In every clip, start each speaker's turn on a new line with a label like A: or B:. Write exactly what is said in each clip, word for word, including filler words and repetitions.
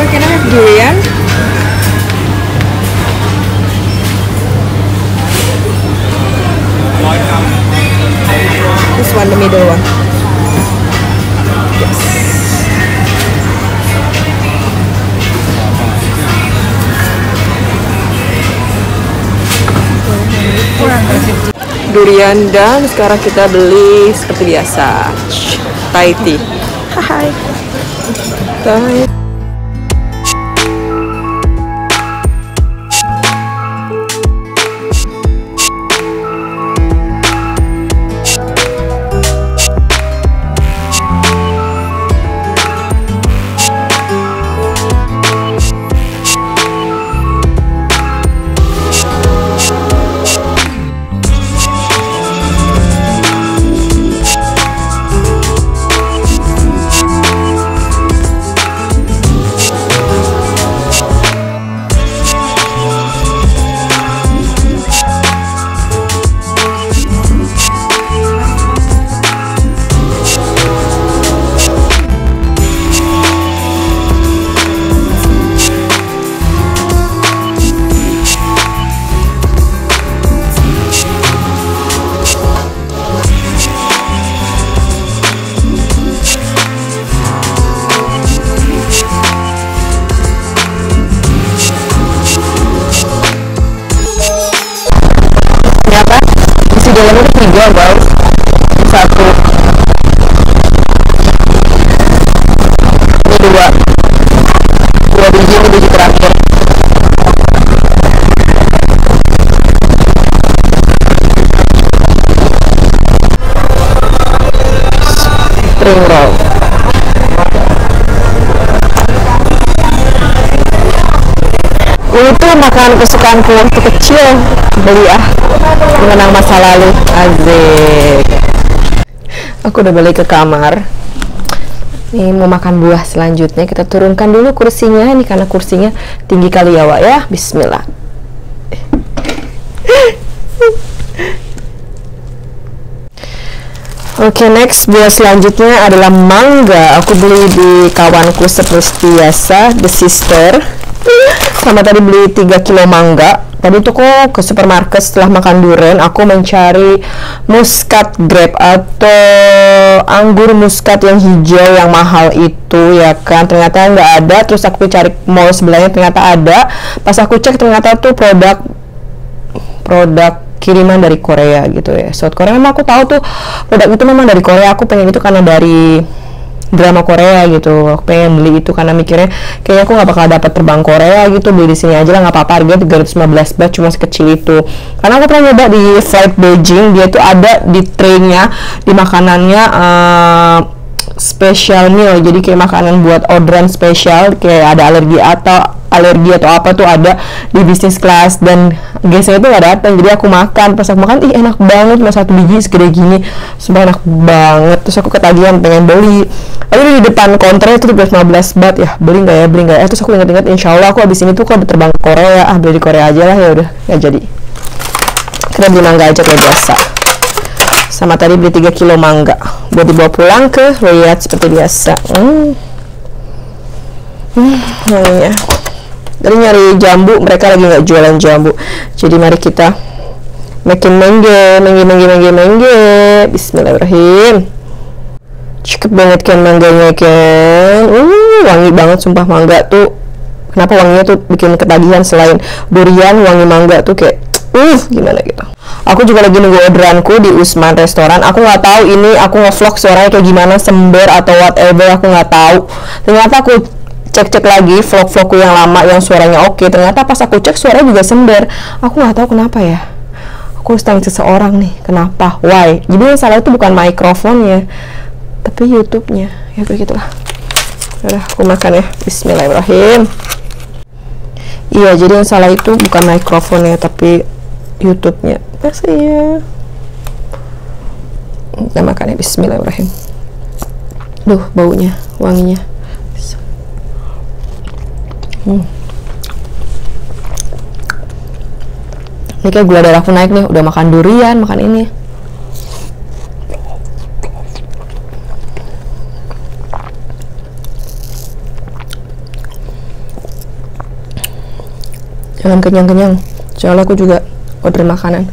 A: can I have durian? This one, the middle one. Yes. Durian, dan sekarang kita beli seperti biasa Thai tea. Hai. Thai. Dalamnya tiga guys, satu, ini dua, dua biji, ini biji terakhir. Spring roll. Ini tuh makanan kesukaanku waktu kecil, beli ah, mengenang masa lalu. Asik. Aku udah balik ke kamar. Nih mau makan buah selanjutnya. Kita turunkan dulu kursinya, ini karena kursinya tinggi kali ya Wak ya. Bismillah. Oke, okay, next buah selanjutnya adalah mangga. Aku beli di kawanku seperti biasa, The Sister. Sama tadi beli tiga kilo mangga. Tadi tuh kok ke supermarket setelah makan durian, aku mencari muskat grape atau anggur muskat yang hijau yang mahal itu ya kan. Ternyata nggak ada, terus aku cari mall sebelahnya, ternyata ada. Pas aku cek ternyata tuh produk produk kiriman dari Korea gitu ya, South Korea. Memang aku tahu tuh produk itu memang dari Korea. Aku pengen itu karena dari drama Korea gitu. Aku pengen beli itu karena mikirnya kayaknya aku nggak bakal dapat terbang Korea gitu, beli di sini aja lah, nggak apa-apa. Harganya tiga ratus lima belas baht, cuma sekecil itu. Karena aku pernah nyoba di Flight Beijing, dia tuh ada di tray-nya, di makanannya uh, special meal, jadi kayak makanan buat orderan spesial, kayak ada alergi atau alergi atau apa tuh ada di bisnis kelas, dan guysnya itu nggak datang. Jadi aku makan, pas aku makan ih enak banget, cuma satu biji segede gini, sumpah enak banget. Terus aku ketagihan pengen beli, tapi di depan counternya itu tiga ratus lima belas baht ya, beli nggak ya beli nggak ya. Terus aku ingat-ingat insya Allah aku abis ini tuh kalau terbang ke Korea, ah beli di Korea aja lah, ya udah nggak jadi. Kita beli mangga aja kayak biasa. Sama tadi beli tiga kilo mangga buat dibawa pulang ke Riyadh seperti biasa. Hmm, hmm wanginya. Tadi nyari jambu, mereka lagi nggak jualan jambu, jadi mari kita makin mangga, mangga, mangga, mangga, mangga. Bismillahirrahmanirrahim. Cukup banget kan mangganya kan, uh, wangi banget sumpah. Mangga tuh, kenapa wanginya tuh bikin ketagihan, selain durian, wangi mangga tuh kayak, uh, gimana gitu. Aku juga lagi nunggu orderanku di Usman restoran. Aku nggak tahu ini aku nge-vlog suaranya kayak gimana, sember atau whatever, aku nggak tahu. Ternyata aku cek-cek lagi vlog-vlogku yang lama yang suaranya oke, ternyata pas aku cek suaranya juga sember. Aku nggak tahu kenapa ya. Aku harus tanya seseorang nih, kenapa, why. Jadi yang salah itu bukan mikrofonnya, tapi YouTube-nya. Ya begitulah. Udah, aku makan ya. Bismillahirrahmanirrahim. Iya, jadi yang salah itu bukan mikrofonnya, tapi YouTube-nya. Kasih ya. Kita makan ya. Bismillahirrahmanirrahim. Duh, baunya, wanginya. Hmm. Ini kayak gula darahku naik nih, udah makan durian, makan ini. Jangan kenyang-kenyang, soalnya aku juga order makanan.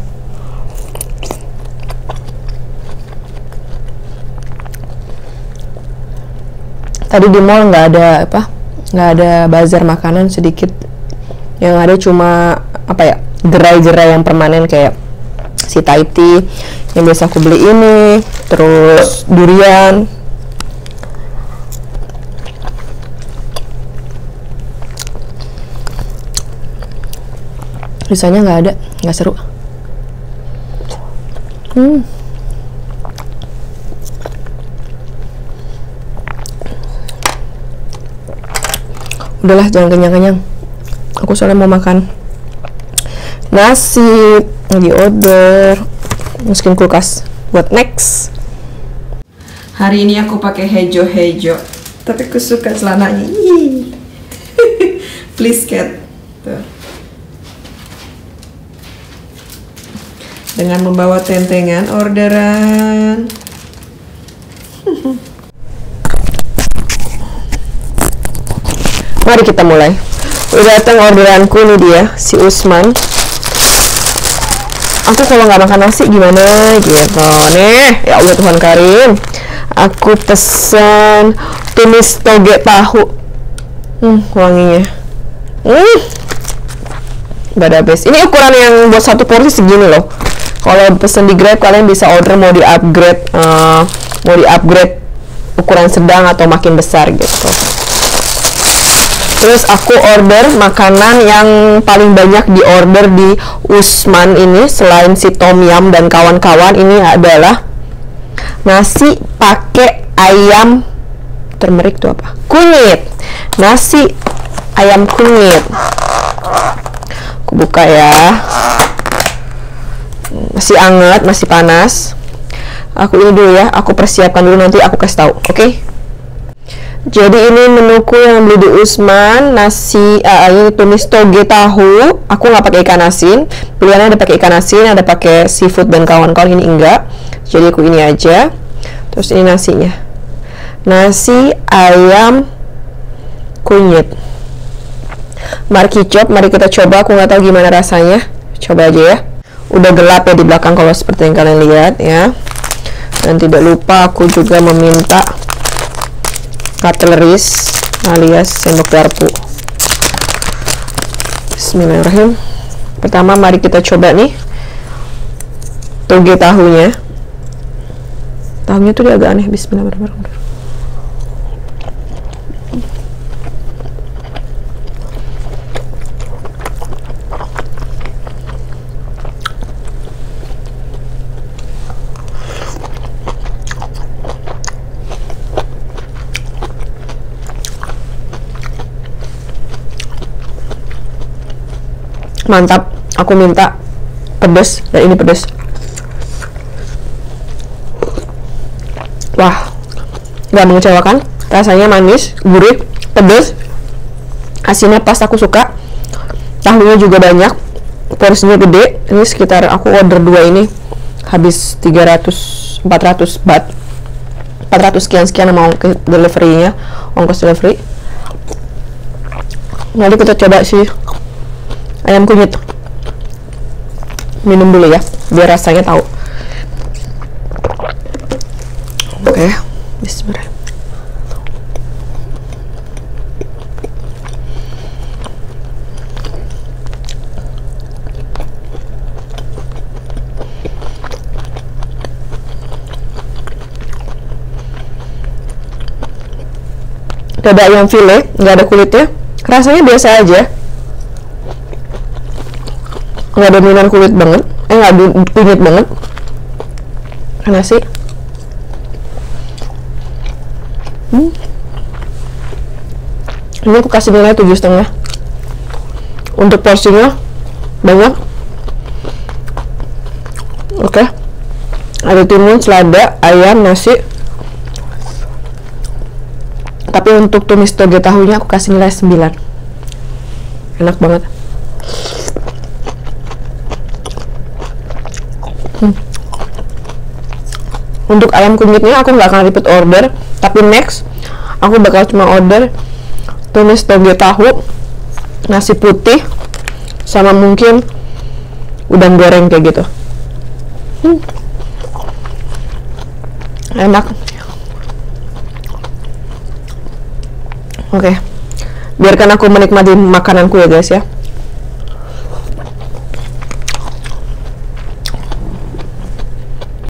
A: Tadi di mall nggak ada apa, nggak ada bazar makanan sedikit. Yang ada cuma apa ya, gerai-gerai yang permanen kayak si Thai tea yang biasa aku beli ini, terus durian. Sisanya nggak ada, nggak seru. Hmm. Udahlah, jangan kenyang-kenyang. Aku soalnya mau makan nasi, lagi order. Masukin kulkas buat next. Hari ini aku pakai hejo-hejo, tapi aku suka celananya. Please cat. Tuh. Dengan membawa tentengan orderan. Mari kita mulai. Udah datang orderanku nih, dia si Usman. Aku kalau nggak makan nasi gimana gitu nih, ya Allah Tuhan Karim. Aku pesen tumis toge tahu. Hmm, wanginya. Hmm, nggak ada habis. Ini ukuran yang buat satu porsi segini loh. Kalau pesen di Grab kalian bisa order mau di upgrade, uh, mau di upgrade ukuran sedang atau makin besar gitu. Terus aku order makanan yang paling banyak di order di Usman ini selain si tom yum dan kawan-kawan, ini adalah nasi pakai ayam turmeric tuh apa? Kunyit. Nasi ayam kunyit. Aku buka ya. Masih anget, masih panas. Aku ini dulu ya, aku persiapkan dulu, nanti aku kasih tahu, oke? Okay? Jadi ini menuku yang beli di Usman, nasi uh, ini tumis toge tahu. Aku nggak pakai ikan asin. Pilihannya ada pakai ikan asin, ada pakai seafood dan kawan-kawan. Ini enggak. Jadi aku ini aja. Terus ini nasinya. Nasi ayam kunyit. Markicop, mari kita coba. Aku nggak tahu gimana rasanya. Coba aja ya. Udah gelap ya di belakang kalau seperti yang kalian lihat ya. Dan tidak lupa aku juga meminta cutleries alias sendok garpu. Bismillahirrahmanirrahim. Pertama mari kita coba nih toge tahunya. Tahunya tuh dia agak aneh. Bismillahirrahmanirrahim. Mantap, aku minta pedas dan ini pedas. Wah, nggak mengecewakan. Rasanya manis, gurih, pedas, asinnya pas, aku suka. Tahunya juga banyak, porsinya gede. Ini sekitar aku order dua ini habis tiga ratus empat ratus baht, empat ratus sekian sekian sama ongkos deliverynya, ongkos delivery. Nanti kita coba sih ayam kunyit. Minum dulu ya, biar rasanya tahu. Oke, okay. Bismillah. Dada ayam file, nggak ada kulitnya. Rasanya biasa aja. Nggak dominan kulit banget, eh nggak kunyit banget. Karena sih hmm. Ini aku kasih nilai tujuh setengah. Untuk porsinya banyak. Oke, okay. Ada timun, selada, ayam, nasi. Tapi untuk tumis toge tahunya aku kasih nilai sembilan. Enak banget. Hmm. Untuk ayam kunyitnya aku nggak akan repeat order, tapi next aku bakal cuma order tumis toge tahu, nasi putih, sama mungkin udang goreng kayak gitu. hmm. Enak. Oke, okay. Biarkan aku menikmati makananku ya guys ya.